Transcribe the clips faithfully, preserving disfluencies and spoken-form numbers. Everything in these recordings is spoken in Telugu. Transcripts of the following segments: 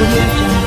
audio jungle.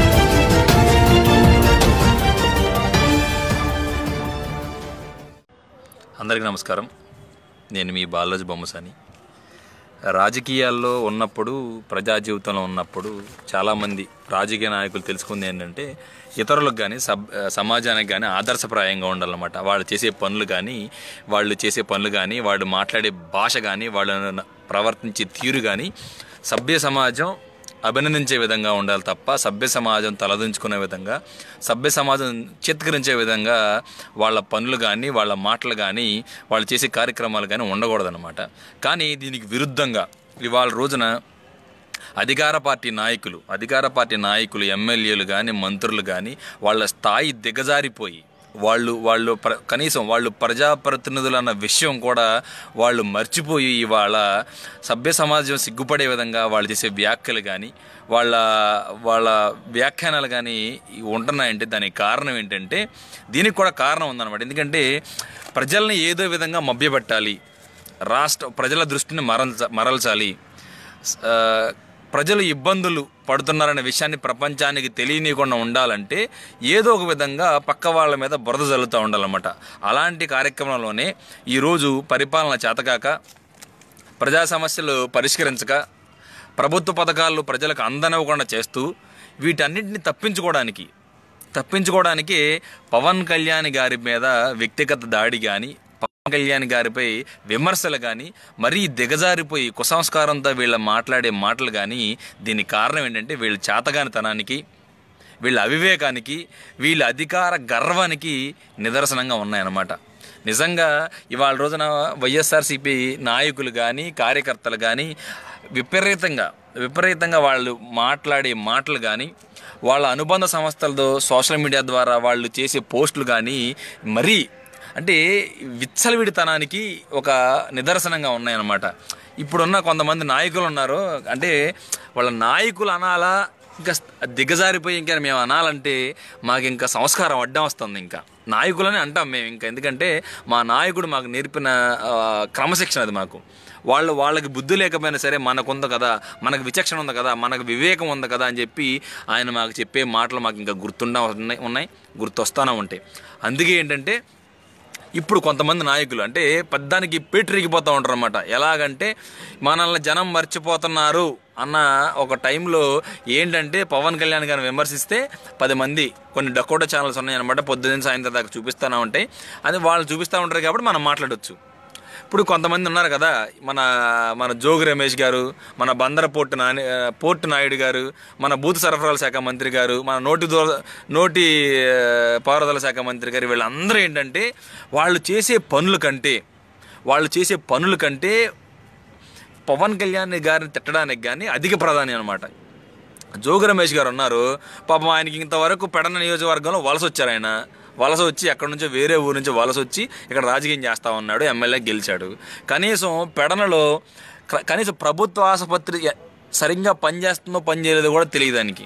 అందరికీ నమస్కారం. నేను మీ బాలరాజు బొమ్మసాని. రాజకీయాల్లో ఉన్నప్పుడు, ప్రజా జీవితంలో ఉన్నప్పుడు చాలామంది రాజకీయ నాయకులు తెలుసుకుంది ఏంటంటే ఇతరులకు కానీ సబ్ సమాజానికి కానీ ఆదర్శప్రాయంగా ఉండాలన్నమాట. వాళ్ళు చేసే పనులు కానీ వాళ్ళు చేసే పనులు కానీ వాళ్ళు మాట్లాడే భాష కానీ వాళ్ళు ప్రవర్తించే తీరు కానీ సభ్య సమాజం అభినందించే విధంగా ఉండాలి తప్ప సభ్య సమాజం తలదించుకునే విధంగా, సభ్య సమాజం చిత్కరించే విధంగా వాళ్ళ పనులు కానీ వాళ్ళ మాటలు కానీ వాళ్ళు చేసే కార్యక్రమాలు కానీ ఉండకూడదన్నమాట. కానీ దీనికి విరుద్ధంగా ఇవాళ రోజున అధికార పార్టీ నాయకులు అధికార పార్టీ నాయకులు ఎమ్మెల్యేలు కానీ మంత్రులు కానీ వాళ్ళ స్థాయి దిగజారిపోయి వాళ్ళు వాళ్ళు ప్ర కనీసం వాళ్ళు ప్రజాప్రతినిధులు అన్న విషయం కూడా వాళ్ళు మర్చిపోయి ఇవాళ సభ్య సమాజం సిగ్గుపడే విధంగా వాళ్ళు చేసే వ్యాఖ్యలు కానీ వాళ్ళ వాళ్ళ వ్యాఖ్యానాలు కానీ ఉంటున్నాయంటే దానికి కారణం ఏంటంటే దీనికి కూడా కారణం ఉందన్నమాట. ఎందుకంటే ప్రజల్ని ఏదో విధంగా మభ్యపెట్టాలి, రాష్ట్ర ప్రజల దృష్టిని మరల్చ మరల్చాలి ప్రజలు ఇబ్బందులు పడుతున్నారనే విషయాన్ని ప్రపంచానికి తెలియనీయకుండా ఉండాలంటే ఏదో ఒక విధంగా పక్క వాళ్ళ మీద బురద జల్లుతూ ఉండాలన్నమాట. అలాంటి కార్యక్రమంలోనే ఈరోజు పరిపాలన చేతకాక, ప్రజా సమస్యలు పరిష్కరించక, ప్రభుత్వ పథకాలు ప్రజలకు అందనివ్వకుండా చేస్తూ వీటన్నింటిని తప్పించుకోవడానికి తప్పించుకోవడానికి పవన్ కళ్యాణ్ గారి మీద వ్యక్తిగత దాడి కానీ, పవన్ కళ్యాణ్ గారిపై విమర్శలు కానీ మరీ దిగజారిపోయి కుసంస్కారంతో వీళ్ళ మాట్లాడే మాటలు కానీ దీనికి కారణం ఏంటంటే వీళ్ళ చేతగానితనానికి, వీళ్ళ అవివేకానికి, వీళ్ళ అధికార గర్వానికి నిదర్శనంగా ఉన్నాయన్నమాట. నిజంగా ఇవాళ రోజున వైఎస్ఆర్సీపీ నాయకులు కానీ కార్యకర్తలు కానీ విపరీతంగా విపరీతంగా వాళ్ళు మాట్లాడే మాటలు కానీ వాళ్ళ అనుబంధ సంస్థలతో సోషల్ మీడియా ద్వారా వాళ్ళు చేసే పోస్టులు కానీ మరీ అంటే విచ్చలవిడితనానికి ఒక నిదర్శనంగా ఉన్నాయన్నమాట. ఇప్పుడున్న కొంతమంది నాయకులు ఉన్నారు, అంటే వాళ్ళ నాయకులు అనాలా ఇంకా దిగజారిపోయి ఇంకా మేము అనాలంటే మాకు ఇంకా సంస్కారం అడ్డం వస్తుంది. ఇంకా నాయకులని అంటాం మేము ఇంకా, ఎందుకంటే మా నాయకుడు మాకు నేర్పిన క్రమశిక్షణ అది. మాకు వాళ్ళు వాళ్ళకి బుద్ధి లేకపోయినా సరే మనకుంది కదా, మనకు విచక్షణ ఉంది కదా, మనకు వివేకం ఉంది కదా అని చెప్పి ఆయన మాకు చెప్పే మాటలు మాకు ఇంకా గుర్తుండా ఉన్నాయి ఉన్నాయి గుర్తొస్తూనే ఉంటాయి. అందుకే ఏంటంటే ఇప్పుడు కొంతమంది నాయకులు అంటే పెద్దానికి పేటరిగిపోతూ ఉంటారు అన్నమాట. ఎలాగంటే మనల్ని జనం మర్చిపోతున్నారు అన్న ఒక టైంలో ఏంటంటే పవన్ కళ్యాణ్ గారిని విమర్శిస్తే పది మంది కొన్ని డకోటా ఛానల్స్ ఉన్నాయన్నమాట, పొద్దున్న సాయంత్రం దాకా చూపిస్తూనే ఉంటాయి. అది వాళ్ళు చూపిస్తూ ఉంటారు కాబట్టి మనం మాట్లాడవచ్చు. ఇప్పుడు కొంతమంది ఉన్నారు కదా, మన మన జోగి రమేష్ గారు, మన బందర పోర్టు నాని పోర్టు నాయుడు గారు, మన భూత సరఫరాల శాఖ మంత్రి గారు, మన నోటి దో నోటి పారుదల శాఖ మంత్రి గారు, వీళ్ళందరూ ఏంటంటే వాళ్ళు చేసే పనుల కంటే వాళ్ళు చేసే పనుల కంటే పవన్ కళ్యాణ్ గారిని తిట్టడానికి కానీ అధిక ప్రాధాన్యం అనమాట. జోగి రమేష్ గారు ఉన్నారు, పాపం ఆయనకి ఇంతవరకు పెడన నియోజకవర్గంలో వలస వచ్చారు. ఆయన వలస వచ్చి ఎక్కడి నుంచో వేరే ఊరు నుంచి వలస వచ్చి ఇక్కడ రాజకీయం చేస్తూ ఉన్నాడు, ఎమ్మెల్యే గెలిచాడు. కనీసం పెడనలో కనీసం ప్రభుత్వ ఆసుపత్రి సరిగ్గా పనిచేస్తుందో పని చేయలేదో కూడా తెలియదు దానికి.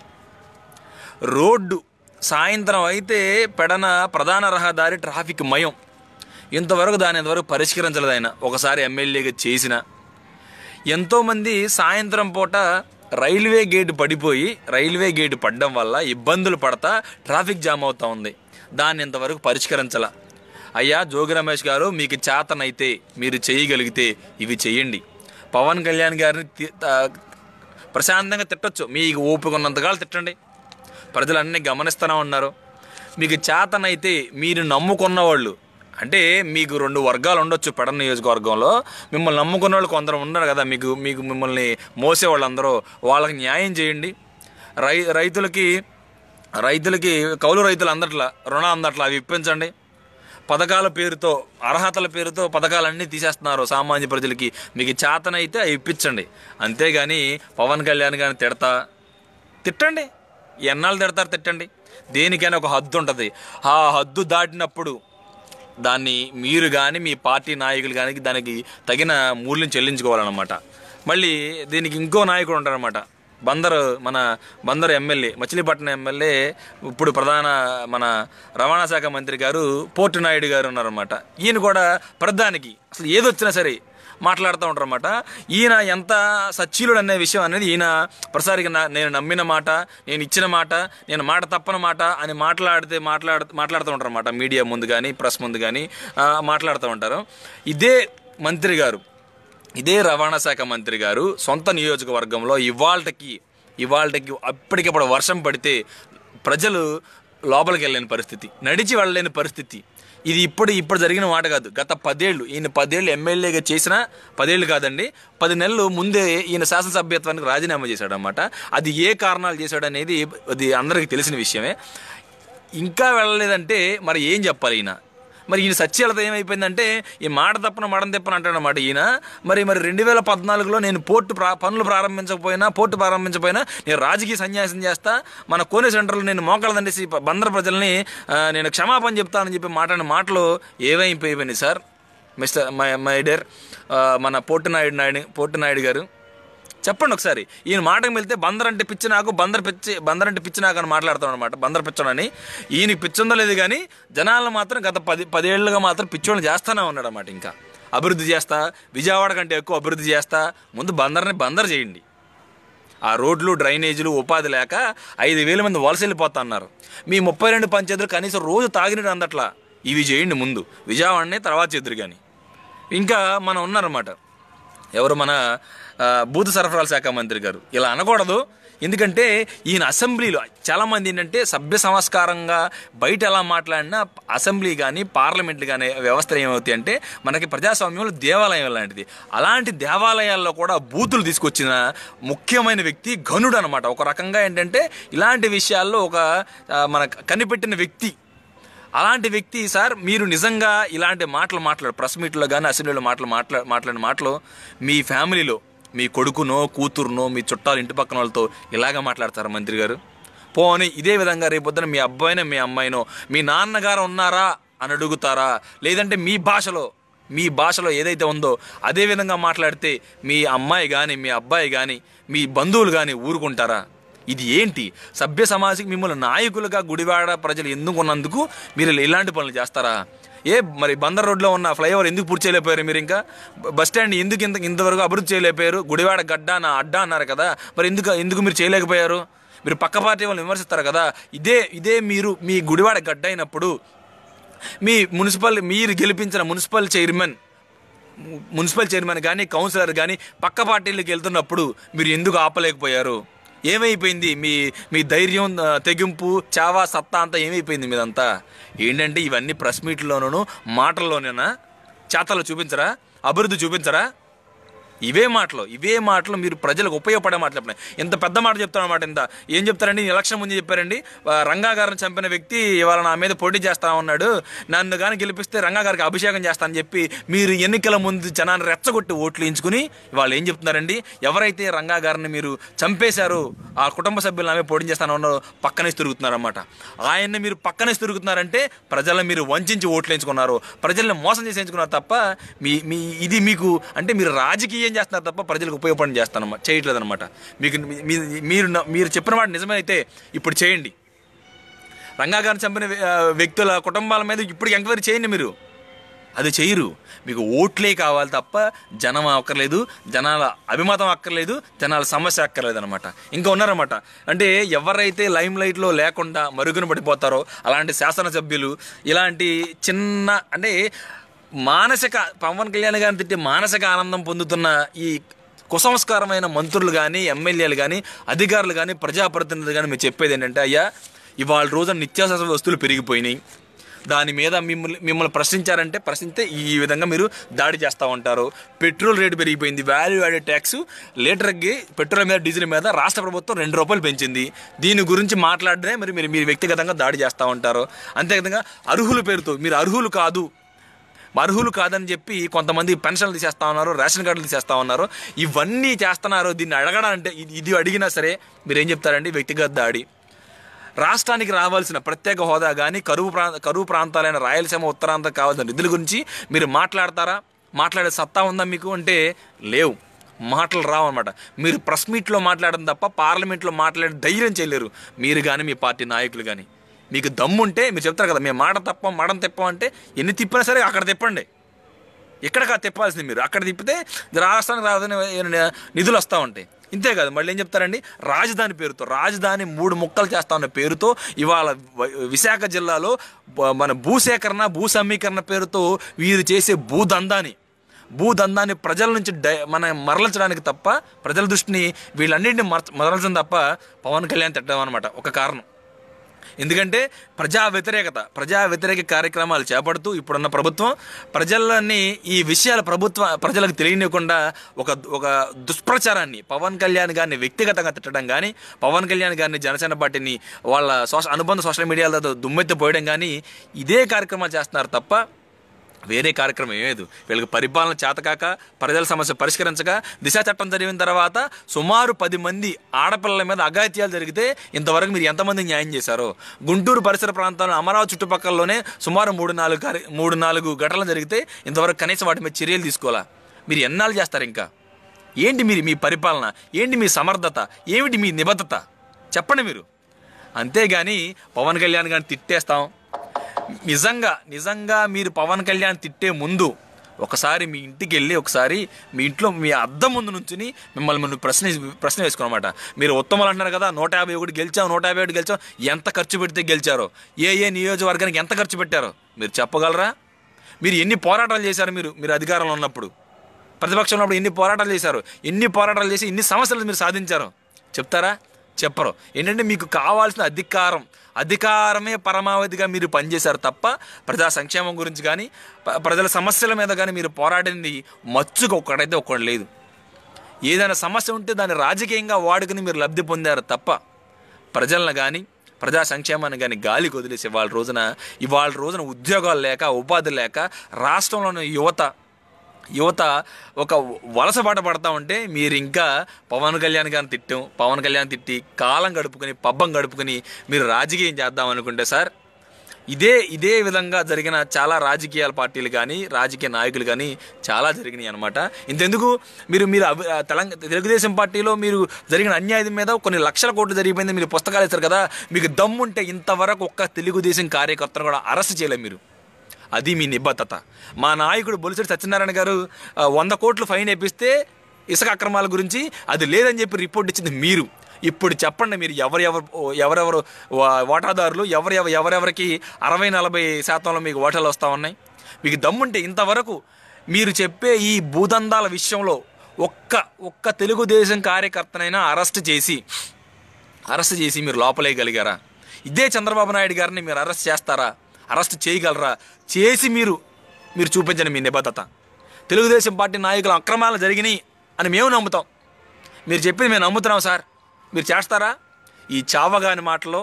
రోడ్డు సాయంత్రం అయితే పెడన ప్రధాన రహదారి ట్రాఫిక్ మయం, ఇంతవరకు దాని ఇంతవరకు పరిష్కరించలేదు ఆయన. ఒకసారి ఎమ్మెల్యేగా చేసిన ఎంతోమంది సాయంత్రం పూట రైల్వే గేటు పడిపోయి రైల్వే గేటు పడడం వల్ల ఇబ్బందులు పడతా ట్రాఫిక్ జామ్ అవుతూ ఉంది, దాన్ని ఇంతవరకు పరిష్కరించాల. అయ్యా జోగి రమేష్ గారు, మీకు చేతనైతే మీరు చేయగలిగితే ఇవి చేయండి. పవన్ కళ్యాణ్ గారిని ప్రశాంతంగా తిట్టచ్చు, మీకు ఓపిక ఉన్నంతకాలం తిట్టండి, ప్రజలు అన్నీ గమనిస్తూనే ఉన్నారు. మీకు చేతనైతే మీరు నమ్ముకున్న వాళ్ళు, అంటే మీకు రెండు వర్గాలు ఉండొచ్చు పెడన నియోజకవర్గంలో, మిమ్మల్ని నమ్ముకున్న వాళ్ళు కొందరు ఉన్నారు కదా, మీకు మీకు మిమ్మల్ని మోసేవాళ్ళందరూ, వాళ్ళకి న్యాయం చేయండి. రై రైతులకి రైతులకి కౌలు రైతులు అందట్లా రుణం అందట్లా అవి ఇప్పించండి. పథకాల పేరుతో అర్హతల పేరుతో పథకాలన్నీ తీసేస్తున్నారు సామాన్య ప్రజలకి, మీకు చేతనైతే అవి ఇప్పించండి. అంతేగాని పవన్ కళ్యాణ్ గారిని తిడతా తిట్టండి, ఎన్నాళ్ళు తిడతారు తిట్టండి, దేనికైనా ఒక హద్దు ఉంటుంది. ఆ హద్దు దాటినప్పుడు దాన్ని మీరు కానీ మీ పార్టీ నాయకులు కానీ దానికి తగిన మూల్యం చెల్లించుకోవాలన్నమాట. మళ్ళీ దీనికి ఇంకో నాయకుడు ఉంటారన్నమాట, బందరు మన బందరు ఎమ్మెల్యే, మచిలీపట్నం ఎమ్మెల్యే, ఇప్పుడు ప్రధాన మన రవాణా శాఖ మంత్రి గారు పోర్టు నాయుడు గారు ఉన్నారన్నమాట. ఈయన కూడా ప్రధానికి అసలు ఏదొచ్చినా సరే మాట్లాడుతూ ఉంటారు అన్నమాట. ఈయన ఎంత సచ్చీలుడు అనే విషయం అనేది ఈయన ప్రసారికి నేను నమ్మిన మాట, నేను ఇచ్చిన మాట, నేను మాట తప్పని మాట అని మాట్లాడితే మాట్లాడు మాట్లాడుతూ ఉంటారు అన్నమాట. మీడియా ముందు కానీ ప్రెస్ ముందు కానీ మాట్లాడుతూ ఉంటారు. ఇదే మంత్రి గారు, ఇదే రవాణా శాఖ మంత్రి గారు సొంత నియోజకవర్గంలో ఇవాళకి ఇవాళకి అప్పటికప్పుడు వర్షం పడితే ప్రజలు లోపలికి వెళ్ళలేని పరిస్థితి, నడిచి వెళ్ళలేని పరిస్థితి. ఇది ఇప్పుడు ఇప్పుడు జరిగిన మాట కాదు. గత పదేళ్ళు ఈయన పదేళ్ళు ఎమ్మెల్యేగా చేసిన పదేళ్ళు కాదండి, పది నెలలు ముందే ఈయన శాసనసభ్యత్వానికి రాజీనామా చేశాడు అన్నమాట. అది ఏ కారణాలు చేశాడు అనేది అది అందరికీ తెలిసిన విషయమే. ఇంకా వెళ్ళలేదంటే మరి ఏం చెప్పాలి ఈయన? మరి ఈయన సత్యాలతో ఏమైపోయిందంటే ఈ మాట తప్పన మడం తెప్పని అంటాడనమాట ఈయన. మరి మరి రెండు వేల పద్నాలుగులో నేను పోర్టు ప్రా పనులు ప్రారంభించకపోయినా పోర్టు ప్రారంభించకపోయినా నేను రాజకీయ సన్యాసం చేస్తా, మన కోనే సెంటర్లో నేను మోకాళ్ళ దండేసి బందర్ ప్రజల్ని నేను క్షమాపణ చెప్తానని చెప్పి మాట్లాడిన మాటలు ఏమైపోయిపోయినాయి sir mister my my dear మన పోర్టు నాయుడు నాయుడు పోర్టు నాయుడు గారు? చెప్పండి ఒకసారి. ఈయన మాటకు వెళ్తే బందర్ అంటే పిచ్చి నాకు, బందర్ పిచ్చి బందర్ అంటే పిచ్చి నాకు అని మాట్లాడతాడు అనమాట. బందర్ పిచ్చోడని ఈయనకి పిచ్చుందో లేదు కానీ జనాలను మాత్రం గత పది పదేళ్లుగా మాత్రం పిచ్చోళ్ళని చేస్తానే ఉన్నాడు అన్నమాట. ఇంకా అభివృద్ధి చేస్తా, విజయవాడ కంటే ఎక్కువ అభివృద్ధి చేస్తా, ముందు బందర్ని బందర్ చేయండి. ఆ రోడ్లు డ్రైనేజీలు ఉపాధి లేక ఐదు వేల మంది వలస వెళ్ళిపోతా అన్నారు. మీ ముప్పై రెండు పంచాయతీలు కనీసం రోజు తాగినట్టు అందట్లా. ఇవి చేయండి ముందు, విజయవాడనే తర్వాత చేద్దరు. కానీ ఇంకా మనం ఉన్నారన్నమాట ఎవరు మన భూత సరఫరాల శాఖ మంత్రి గారు. ఇలా అనకూడదు, ఎందుకంటే ఈయన అసెంబ్లీలో చాలామంది ఏంటంటే సభ్య సంస్కారంగా బయట ఎలా మాట్లాడినా అసెంబ్లీ కానీ పార్లమెంట్లు కానీ వ్యవస్థలు ఏమవుతాయి అంటే మనకి ప్రజాస్వామ్యంలో దేవాలయం లాంటిది. అలాంటి దేవాలయాల్లో కూడా బూతులు తీసుకొచ్చిన ముఖ్యమైన వ్యక్తి ఘనుడు అనమాట. ఒక రకంగా ఏంటంటే ఇలాంటి విషయాల్లో ఒక మన కనిపెట్టిన వ్యక్తి. అలాంటి వ్యక్తి సార్ మీరు నిజంగా ఇలాంటి మాటలు మాట్లాడు ప్రెస్ మీట్లో కానీ అసెంబ్లీలో మాటలు మాట్లా మాట్లాడిన మాటలు మీ ఫ్యామిలీలో మీ కొడుకునో కూతురునో మీ చుట్టాలు ఇంటి పక్కన వాళ్ళతో ఇలాగ మాట్లాడతారా మంత్రి గారు? పోనీ ఇదే విధంగా రేపొద్దున మీ అబ్బాయినో మీ అమ్మాయినో మీ నాన్నగారు ఉన్నారా అని అడుగుతారా? లేదంటే మీ భాషలో మీ భాషలో ఏదైతే ఉందో అదే విధంగా మాట్లాడితే మీ అమ్మాయి కానీ మీ అబ్బాయి కానీ మీ బంధువులు కానీ ఊరుకుంటారా? ఇది ఏంటి? సభ్య సమాజానికి మిమ్మల్ని నాయకులుగా గుడివాడ ప్రజలు ఎందుకున్నందుకు మీరు ఇలాంటి పనులు చేస్తారా? ఏ మరి బందర్ రోడ్లో ఉన్న ఫ్లైఓవర్ ఎందుకు పూర్తి చేయలేకపోయారు మీరు? ఇంకా బస్ స్టాండ్ ఎందుకు ఇంత ఇంతవరకు అభివృద్ధి చేయలేకపోయారు? గుడివాడ గడ్డ నా అడ్డా అన్నారు కదా, మరి ఎందుకు ఎందుకు మీరు చేయలేకపోయారు? మీరు పక్క పార్టీ వాళ్ళని విమర్శిస్తారు కదా. ఇదే ఇదే మీరు మీ గుడివాడ గడ్డ అయినప్పుడు మీ మున్సిపల్ మీరు గెలిపించిన మున్సిపల్ చైర్మన్ మున్సిపల్ చైర్మన్ కానీ కౌన్సిలర్ కానీ పక్క పార్టీలకు వెళ్తున్నప్పుడు మీరు ఎందుకు ఆపలేకపోయారు? ఏమైపోయింది మీ మీ ధైర్యం, తెగింపు, చావా సత్తా అంతా ఏమైపోయింది మీదంతా? ఏంటంటే ఇవన్నీ ప్రెస్ మీట్లోనూ మాటల్లోనేనా? చేతల్లో చూపించరా? అభివృద్ధి చూపించరా? ఇవే మాటలు ఇవే మాటలు మీరు ప్రజలకు ఉపయోగపడే మాటలు చెప్పినాయి. ఇంత పెద్ద మాట చెప్తానమాట. ఇంత ఏం చెప్తారండి? ఎలక్షన్ ముందు చెప్పారండి, రంగా గారిని చంపిన వ్యక్తి ఇవాళ నా మీద పోటీ చేస్తా ఉన్నాడు, నన్ను కానీ గెలిపిస్తే రంగా గారికి అభిషేకం చేస్తానని చెప్పి మీరు ఎన్నికల ముందు జనాన్ని రెచ్చగొట్టి ఓట్లు వేయించుకుని ఇవాళ ఏం చెప్తున్నారండి? ఎవరైతే రంగా గారిని మీరు చంపేశారో ఆ కుటుంబ సభ్యులు ఆమె పోటీ చేస్తానన్నారో పక్కనే తిరుగుతున్నారన్నమాట. ఆయన్ని మీరు పక్కనే తిరుగుతున్నారంటే ప్రజలను మీరు వంచి ఓట్లు వేయించుకున్నారు, ప్రజల్ని మోసం చేసి వేయించుకున్నారు తప్ప మీ మీ ఇది మీకు అంటే మీరు రాజకీయ ఏం చేస్తున్నారు తప్ప ప్రజలకు ఉపయోగపడి చేస్తానమ్మా చేయట్లేదు అనమాట. మీకు మీరు మీరు చెప్పిన మాట నిజమైతే ఇప్పుడు చేయండి. రంగా గారిని చంపిన వ్యక్తుల కుటుంబాల మీద ఇప్పుడు ఎంక్వైరీ చేయండి. మీరు అది చేయరు. మీకు ఓట్లే కావాలి తప్ప జనం అక్కర్లేదు, జనాల అభిమతం అక్కర్లేదు, జనాల సమస్య అక్కర్లేదు అనమాట. ఇంకా ఉన్నారన్నమాట. అంటే ఎవరైతే లైమ్ లైట్లో లేకుండా మరుగున పడిపోతారో అలాంటి శాసనసభ్యులు ఇలాంటి చిన్న అంటే మానసిక పవన్ కళ్యాణ్ గారిని తిట్టి మానసిక ఆనందం పొందుతున్న ఈ కుసంస్కారమైన మంత్రులు కానీ ఎమ్మెల్యేలు కానీ అధికారులు కానీ ప్రజాప్రతినిధులు కానీ మీరు చెప్పేది ఏంటంటే అయ్యా ఇవాళ రోజున నిత్యావసర వస్తువులు పెరిగిపోయినాయి, దాని మీద మిమ్మల్ని మిమ్మల్ని ప్రశ్నించారంటే ప్రశ్నిస్తే ఈ విధంగా మీరు దాడి చేస్తూ ఉంటారు. పెట్రోల్ రేటు పెరిగిపోయింది, వాల్యూ యాడెడ్ ట్యాక్స్ లీటర్కి పెట్రోల్ మీద డీజిల్ మీద రాష్ట్ర ప్రభుత్వం రెండు రూపాయలు పెంచింది. దీని గురించి మాట్లాడితే మరి మీరు మీరు వ్యక్తిగతంగా దాడి చేస్తూ ఉంటారు. అంతేవిధంగా అర్హుల పేరుతో మీరు అర్హులు కాదు అర్హులు కాదని చెప్పి కొంతమంది పెన్షన్లు తీసేస్తా ఉన్నారు, రేషన్ కార్డులు తీసేస్తా ఉన్నారు. ఇవన్నీ చేస్తున్నారు. దీన్ని అడగడానికి ఇది అడిగినా సరే మీరేం చెప్తారండి? వ్యక్తిగత దాడి. రాష్ట్రానికి రావాల్సిన ప్రత్యేక హోదా కానీ కరువు ప్రా కరువు ప్రాంతాలైన రాయలసీమ ఉత్తరాంధ్ర కావాల్సిన నిధుల గురించి మీరు మాట్లాడతారా? మాట్లాడే సత్తా ఉందా మీకు అంటే లేవు, మాటలు రావు అనమాట. మీరు ప్రెస్ మీట్లో మాట్లాడడం తప్ప పార్లమెంట్లో మాట్లాడే ధైర్యం చేయలేరు మీరు కానీ మీ పార్టీ నాయకులు కానీ. మీకు దమ్ముంటే మీరు చెప్తారు కదా మేము మాట తప్పం మడం తిప్పం అంటే ఎన్ని తిప్పినా సరే అక్కడ తిప్పండి. ఎక్కడికా తిప్పాల్సింది మీరు, అక్కడ తిప్పితే రాష్ట్రానికి రావాల్సిన నిధులు వస్తూ ఉంటాయి. ఇంతే కాదు, మళ్ళీ ఏం చెప్తారండి, రాజధాని పేరుతో, రాజధాని మూడు ముక్కలు చేస్తా ఉన్న పేరుతో ఇవాళ విశాఖ జిల్లాలో మన భూసేకరణ భూ సమీకరణ పేరుతో వీరు చేసే భూదందాన్ని భూదందాన్ని ప్రజల నుంచి డై మన మరల్చడానికి తప్ప, ప్రజల దృష్టిని వీళ్ళన్నింటినీ మర మరల్చడం తప్ప పవన్ కళ్యాణ్ తిట్టడం అనమాట ఒక కారణం. ఎందుకంటే ప్రజా వ్యతిరేకత ప్రజా వ్యతిరేక కార్యక్రమాలు చేపడుతూ ఇప్పుడున్న ప్రభుత్వం ప్రజలని ఈ విషయాల ప్రభుత్వ ప్రజలకు తెలియనివ్వకుండా ఒక ఒక దుష్ప్రచారాన్ని, పవన్ కళ్యాణ్ గారిని వ్యక్తిగతంగా తిట్టడం కానీ, పవన్ కళ్యాణ్ గారిని జనసేన పార్టీని వాళ్ళ సోషల్ అనుబంధ సోషల్ మీడియాలతో దుమ్మెత్తిపోయడం కానీ ఇదే కార్యక్రమాలు చేస్తున్నారు తప్ప వేరే కార్యక్రమం ఏమేదు. వీళ్ళకి పరిపాలన చేతకాక, ప్రజల సమస్య పరిష్కరించగా, దిశ చట్టం జరిగిన తర్వాత సుమారు పది మంది ఆడపిల్లల మీద అఘాయిత్యాలు జరిగితే ఇంతవరకు మీరు ఎంతమంది న్యాయం చేశారో, గుంటూరు పరిసర ప్రాంతాల్లో అమరావతి చుట్టుపక్కలలోనే సుమారు మూడు నాలుగు కార్య మూడు నాలుగు ఘటనలు జరిగితే ఇంతవరకు కనీసం వాటి మీద చర్యలు తీసుకోవాలా? మీరు ఎన్నాళ్ళు చేస్తారు? ఇంకా ఏంటి మీరు మీ పరిపాలన, ఏంటి మీ సమర్థత, ఏమిటి మీ నిబద్ధత చెప్పండి మీరు. అంతేగాని పవన్ కళ్యాణ్ గారిని తిట్టేస్తాం, నిజంగా నిజంగా మీరు పవన్ కళ్యాణ్ తిట్టే ముందు ఒకసారి మీ ఇంటికి వెళ్ళి ఒకసారి మీ ఇంట్లో మీ అద్దం ముందు నుంచుని మిమ్మల్ని మనం ప్రశ్న ప్రశ్న వేసుకోనమాట. మీరు ఉత్తమాలు అంటున్నారు కదా, నూట యాభై ఒకటి గెలిచాం నూట యాభై ఒకటి గెలిచాం ఎంత ఖర్చు పెడితే గెలిచారో, ఏ ఏ నియోజకవర్గానికి ఎంత ఖర్చు పెట్టారో మీరు చెప్పగలరా? మీరు ఎన్ని పోరాటాలు చేశారు? మీరు మీరు అధికారంలో ఉన్నప్పుడు, ప్రతిపక్షంలో ఉన్నప్పుడు ఎన్ని పోరాటాలు చేశారు? ఎన్ని పోరాటాలు చేసి ఎన్ని సమస్యలు మీరు సాధించారో చెప్తారా? చెప్పరు. ఏంటంటే మీకు కావాల్సిన అధికారం, అధికారమే పరమావధిగా మీరు పనిచేశారు తప్ప ప్రజా సంక్షేమం గురించి కానీ ప్రజల సమస్యల మీద కానీ మీరు పోరాడింది మచ్చుకు ఒక్కడైతే ఒక్కడు లేదు. ఏదైనా సమస్య ఉంటే దాన్ని రాజకీయంగా వాడుకుని మీరు లబ్ధి పొందారు తప్ప ప్రజలను కానీ ప్రజా సంక్షేమాన్ని కానీ గాలికి వదిలేసి ఇవాళ రోజున ఇవాళ రోజున ఉద్యోగాలు లేక, ఉపాధి లేక రాష్ట్రంలోని యువత యువత ఒక వలస బాట పడతా ఉంటే మీరు ఇంకా పవన్ కళ్యాణ్ గారిని తిట్టాం, పవన్ కళ్యాణ్ తిట్టి కాలం గడుపుకొని పబ్బం గడుపుకొని మీరు రాజకీయం చేద్దాం అనుకుంటే సార్, ఇదే ఇదే విధంగా జరిగిన చాలా రాజకీయ పార్టీలు కానీ రాజకీయ నాయకులు కానీ చాలా జరిగినాయి అనమాట. ఇంతెందుకు మీరు మీరు తెలంగాణ తెలుగుదేశం పార్టీలో మీరు జరిగిన అన్యాయం మీద కొన్ని లక్షల కోట్లు జరిగిపోయింది, మీరు పుస్తకాలు ఇస్తారు కదా, మీకు దమ్ముంటే ఇంతవరకు ఒక్క తెలుగుదేశం కార్యకర్తను కూడా అరెస్ట్ చేయలేదు మీరు. అది మీ నిబద్ధత. మా నాయకుడు బొలిశెట్టి సత్యనారాయణ గారు వంద కోట్లు ఫైన్ వేపిస్తే ఇసుక అక్రమాల గురించి అది లేదని చెప్పి రిపోర్ట్ ఇచ్చింది మీరు. ఇప్పుడు చెప్పండి, మీరు ఎవరెవరు ఎవరెవరు వాటాదారులు, ఎవరెవరు ఎవరెవరికి అరవై నలభై శాతంలో మీకు ఓటాలు వస్తూ ఉన్నాయి? మీకు దమ్ముంటే ఇంతవరకు మీరు చెప్పే ఈ భూదందాల విషయంలో ఒక్క ఒక్క తెలుగుదేశం కార్యకర్తనైనా అరెస్ట్ చేసి అరెస్ట్ చేసి మీరు లోపలేయగలిగారా? ఇదే చంద్రబాబు నాయుడు గారిని మీరు అరెస్ట్ చేస్తారా? అరెస్ట్ చేయగలరా? చేసి మీరు మీరు చూపించండి మీ నిబద్ధత. తెలుగుదేశం పార్టీ నాయకుల అక్రమాలు జరిగినాయి అని మేము నమ్ముతాం, మీరు చెప్పింది మేము నమ్ముతున్నాం సార్, మీరు చేస్తారా? ఈ చావగాని మాటలో,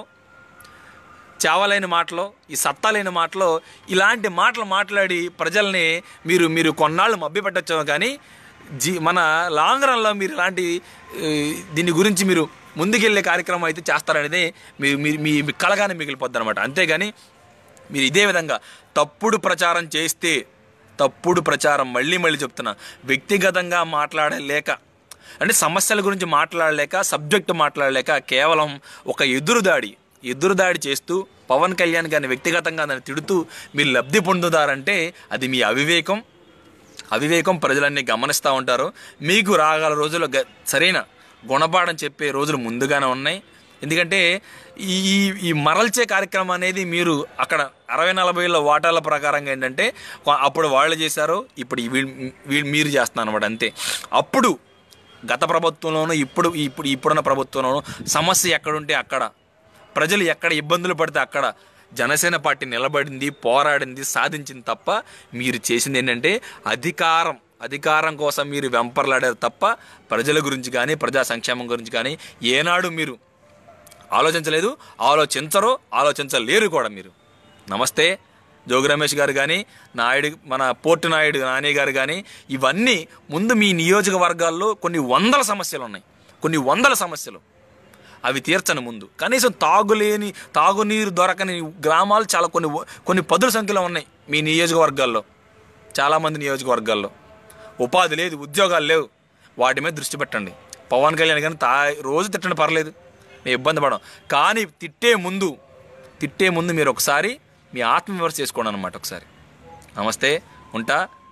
చావలేని మాటలో, ఈ సత్తాలేని మాటలో ఇలాంటి మాటలు మాట్లాడి ప్రజల్ని మీరు మీరు కొన్నాళ్ళు మభ్యపెట్టచ్చు, కానీ జీ మన లాంగ్ రన్లో మీరు ఇలాంటి దీని గురించి మీరు ముందుకెళ్ళే కార్యక్రమం అయితే చేస్తారనేది మీ మీ కలగానే మిగిలిపోద్ది అనమాట. అంతేగాని మీరు ఇదే విధంగా తప్పుడు ప్రచారం చేస్తే, తప్పుడు ప్రచారం మళ్ళీ మళ్ళీ చెప్తున్నా, వ్యక్తిగతంగా మాట్లాడలేక అంటే సమస్యల గురించి మాట్లాడలేక, సబ్జెక్టు మాట్లాడలేక కేవలం ఒక ఎదురుదాడి ఎదురుదాడి చేస్తూ పవన్ కళ్యాణ్ గారిని వ్యక్తిగతంగా దాన్ని తిడుతూ మీరు లబ్ధి పొందుతారంటే అది మీ అవివేకం. అవివేకం ప్రజలన్నీ గమనిస్తూ ఉంటారు. మీకు రాగల రోజుల్లో సరైన గుణపాఠం చెప్పే రోజులు ముందుగానే ఉన్నాయి. ఎందుకంటే ఈ ఈ మరల్చే కార్యక్రమం అనేది మీరు అక్కడ అరవై నలభైలో వాటాల ప్రకారంగా ఏంటంటే అప్పుడు వాళ్ళు చేశారు, ఇప్పుడు వీళ్ళు మీరు చేస్తున్నారు అనమాట. అంతే. అప్పుడు గత ప్రభుత్వంలోనూ ఇప్పుడు ఇప్పుడు ఇప్పుడున్న ప్రభుత్వంలోనూ సమస్య ఎక్కడుంటే అక్కడ, ప్రజలు ఎక్కడ ఇబ్బందులు పడితే అక్కడ జనసేన పార్టీ నిలబడింది, పోరాడింది, సాధించింది తప్ప మీరు చేసింది ఏంటంటే అధికారం అధికారం కోసం మీరు వెంపర్లాడారు తప్ప ప్రజల గురించి కానీ ప్రజా సంక్షేమం గురించి కానీ ఏనాడు మీరు ఆలోచించలేదు, ఆలోచించరు, ఆలోచించలేరు కూడా మీరు. నమస్తే జోగి రమేష్ గారు కానీ, నాయుడు మన పోర్టు నాయుడు నాని గారు కానీ, ఇవన్నీ ముందు మీ నియోజకవర్గాల్లో కొన్ని వందల సమస్యలు ఉన్నాయి, కొన్ని వందల సమస్యలు అవి తీర్చని ముందు కనీసం తాగులేని తాగునీరు దొరకని గ్రామాలు చాలా కొన్ని కొన్ని పదుల సంఖ్యలో ఉన్నాయి మీ నియోజకవర్గాల్లో. చాలామంది నియోజకవర్గాల్లో ఉపాధి లేదు, ఉద్యోగాలు లేవు, వాటి మీద దృష్టి పెట్టండి. పవన్ కళ్యాణ్ కానీ తా రోజు తిట్టండి, పర్లేదు, నేను ఇబ్బంది పడం, కానీ తిట్టే ముందు తిట్టే ముందు మీరు ఒకసారి మీ ఆత్మవిమర్శ చేసుకోండి అనమాట. ఒకసారి నమస్తే, ఉంటా.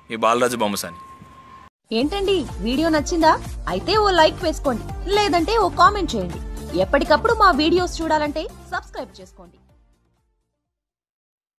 మీ బాలరాజు బొమ్మసాని. ఏంటండి వీడియో నచ్చిందా? అయితే ఓ లైక్ వేసుకోండి, లేదంటే ఓ కామెంట్ చేయండి. ఎప్పటికప్పుడు మా వీడియోస్ చూడాలంటే సబ్స్క్రైబ్ చేసుకోండి.